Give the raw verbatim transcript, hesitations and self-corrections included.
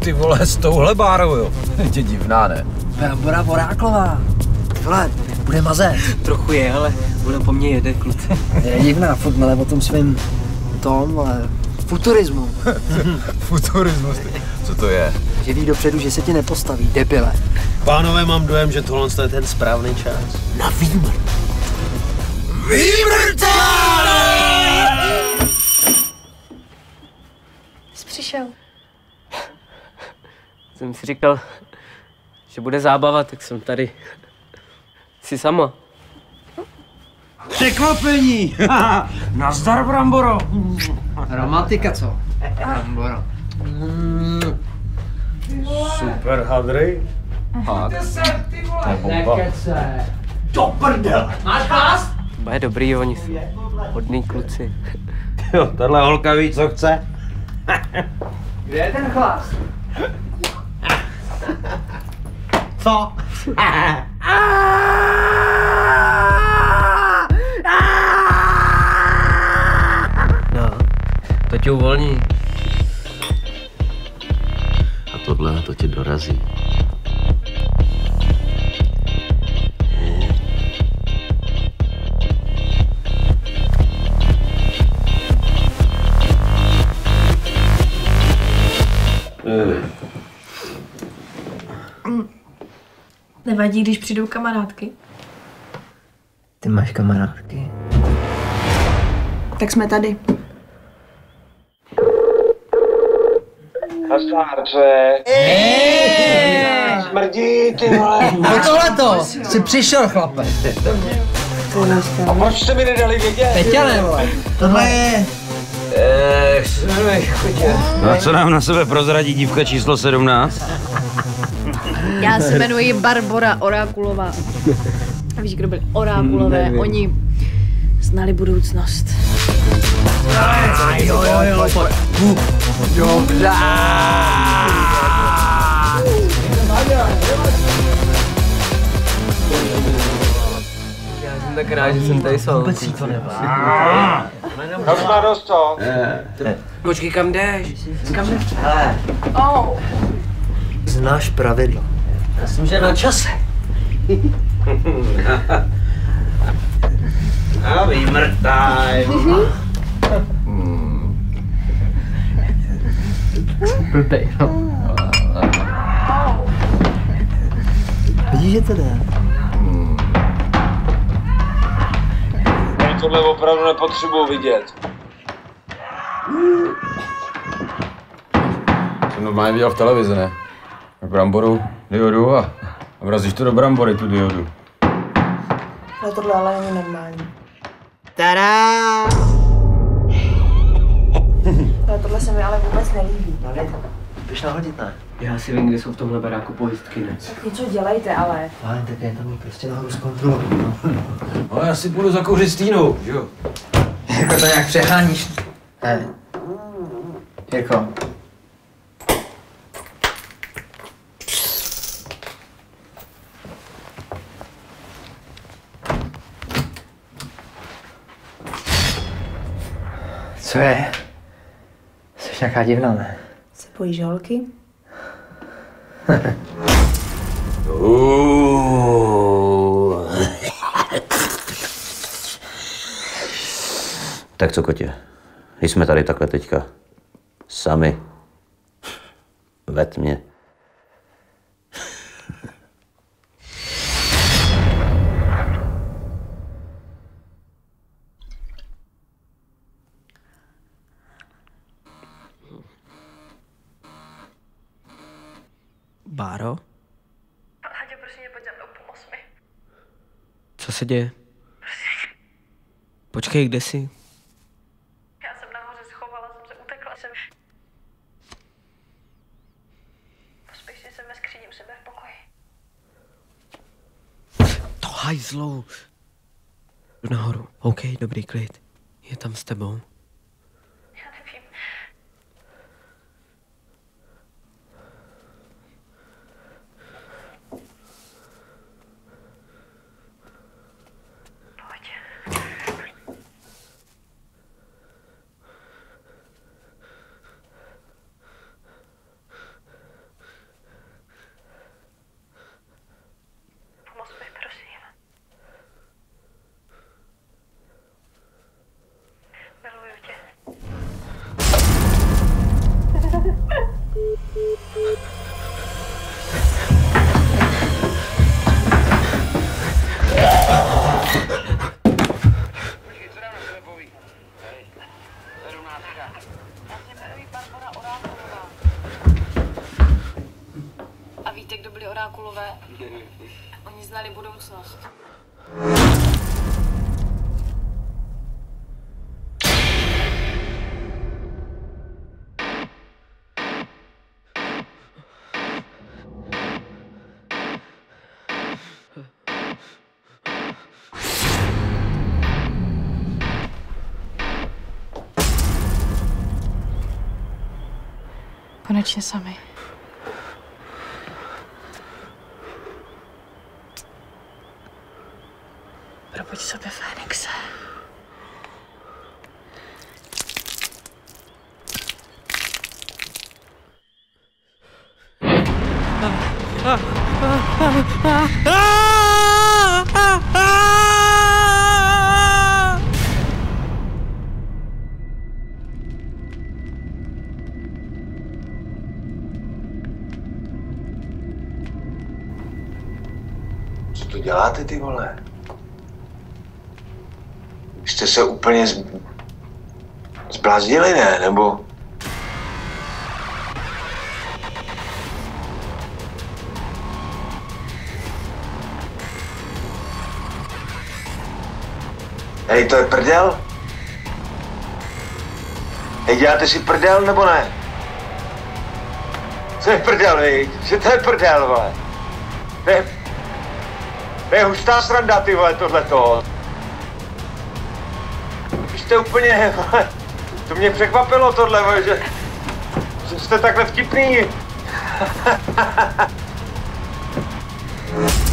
ty vole, s touhle bárou, jo. Je divná, ne? Brambora Voráklová. Vole, bude mazet. Trochu je, ale ona po mně jede, kluci. Je divná, furt mele o tom svým tom, ale futurismu. Futurismus, co to je? Že ví dopředu, že se ti nepostaví, debile. Pánové, mám dojem, že tohle je ten správný čas. Na výmrt. Výmrtále! Jsi přišel. Jsem si říkal, že bude zábava, tak jsem tady. Jsi sama. Překvapení! Nazdar, Bramboro! Romantika, co? Bramboro. Super, hadry. Fakt. To je bomba. Do prdele! Máš vás? Bude dobrý, oni jsou hodný kluci. Jo, tahle holka ví, co chce. Kde je ten chlás? Co? No, to tě uvolní. A tohle to tě dorazí. Nevadí, když přijdou kamarádky? Ty máš kamarádky. Tak jsme tady. Nazdárře. Smrdí, ty vole. No tohleto! Jsi přišel, chlape. A proč jste mi nedali vědět? Peťane, vole. Tohle je... Jak se jmenuje, chodě? No a co nám na sebe prozradí dívka číslo sedmnáct? Já se jmenuji Barbora Orákulová. A víš, kdo byli Orákulové? Nevím. Oni znali budoucnost. Jo, jo, jo, pojď. Dobře. Já jsem tak rád, že jsem tady sám. Vůbec jí to nevá. Už má dost, co? Počkej, kam jdeš? Kam jdeš? Hele. Oh. Znáš pravidlo. Já jsem, že na čase. A výmrtaj. Blbej, no. Vidíš, že to jde? Já tohle opravdu nepotřebuji vidět. Jsem normálně viděl v televizi, ne? Na Bramboru, diodu a, a vrazíš to do Brambory, tu diodu. No tohle ale není normální. Tada! No tohle se mi ale vůbec nelíbí. No ne, běž nahodit, ne? Já si vím, kde jsou v tomhle baráku pojistky, ne? Tak něco dělejte, ale. Ale tak je tam prostě nahoru zkontrolovat. No já si půjdu zakouřit s Týnou, jo? Jako to nějak přeháníš. Ne. Jako. Co je? Jsi nějaká divná, ne? Se bojíš holky? Tak co, kotě? Jsme tady takhle teďka. Sami. Ve tmě. Báro? Haďo, prosím tě, pojď za mnou, pomoz mi. Co se děje? Počkej, kde jsi? Já jsem nahoře schovala, jsem se utekla, jsem... Pospěch si, jsem ve skříni u sebe v pokoji. To hajzlou. Jdu nahoru. OK, dobrý klid. Je tam s tebou. Já nevím. Pojď. Konečně sami. Probuď sobě, Fénixe. Co tu děláte, ty vole? Jste se úplně z... zbláznili, ne? Nebo... Hej, to je prdel? Hej, děláte si prdel, nebo ne? Co je prdel, viď? Že to je prdel, vole? To je... To je hustá sranda, ty vole, tohleto. Vy jste úplně, vole, to mě překvapilo tohle, vole, že... že jste takhle vtipný.